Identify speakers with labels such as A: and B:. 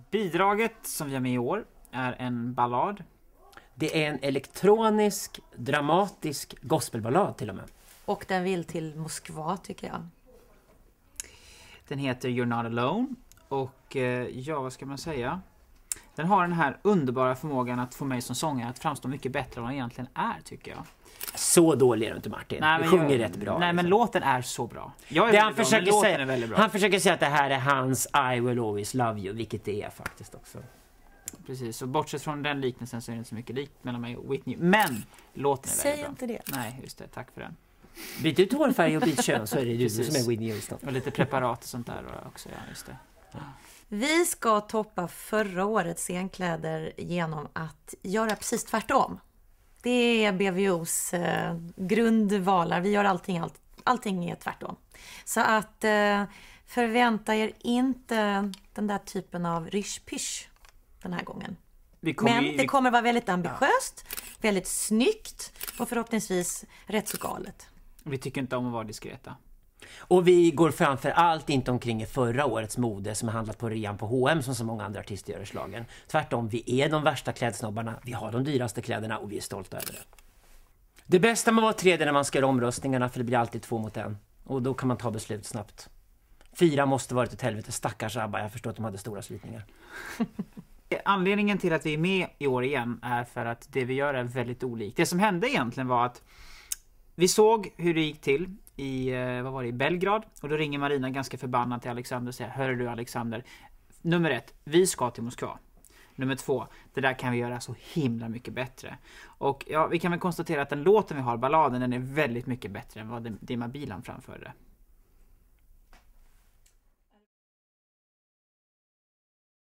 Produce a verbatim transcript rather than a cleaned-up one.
A: Bidraget som vi har med i år är en ballad.
B: Det är en elektronisk, dramatisk gospelballad till och med.
C: Och den vill till Moskva tycker jag.
A: Den heter You're Not Alone. Och eh, ja, vad ska man säga? Den har den här underbara förmågan att få mig som sångare att framstå mycket bättre än vad den egentligen är, tycker jag.
B: Så dålig är du inte, Martin.
A: Nej,
B: du sjunger
A: jag,
B: rätt bra.
A: Nej,
B: liksom.
A: men låten är så bra. Jag är
B: det han,
A: bra,
B: försöker säga,
A: är väldigt bra.
B: han försöker säga att det här är hans I will always love you, vilket det är faktiskt också.
A: Precis, så bortsett från den liknelsen så är det inte så mycket likt mellan mig och Whitney. Men låten är
C: Säg
A: väldigt bra.
C: inte det.
A: Nej, just det. Tack för den.
B: Byt ut hårfärg och byt kön så är det du som är Whitney Houston.
A: Och lite preparat och sånt där också, ja, just det. Ja.
C: Vi ska toppa förra årets scenkläder genom att göra precis tvärtom. Det är B V O:s eh, grundvalar. Vi gör allting, all, allting är tvärtom. Så att eh, förvänta er inte den där typen av rysch-pysch den här gången.
A: Vi kommer
C: Men
A: ju,
C: det kommer vara väldigt ambitiöst, ja. väldigt snyggt och förhoppningsvis rätt så galet.
A: Vi tycker inte om att vara diskreta.
B: Och vi går framför allt inte omkring i förra årets mode som har handlat på rean på H och M som så många andra artister gör i slagen. Tvärtom, vi är de värsta klädsnobbarna, vi har de dyraste kläderna och vi är stolta över det. Det bästa med att vara tredje när man ska göra omröstningarna, för det blir alltid två mot en. Och då kan man ta beslut snabbt. Fyra måste varit ett helvete, stackars ABBA, jag förstår att de hade stora slitningar.
A: Anledningen till att vi är med i år igen är för att det vi gör är väldigt olikt. Det som hände egentligen var att vi såg hur det gick till i, vad var det, i Belgrad. Och då ringer Marina ganska förbannad till Alexander och säger: hör du Alexander, nummer ett, vi ska till Moskva. Nummer två, det där kan vi göra så himla mycket bättre. Och ja, vi kan väl konstatera att den låten vi har, balladen, den är väldigt mycket bättre än vad Dima Bilan framförde.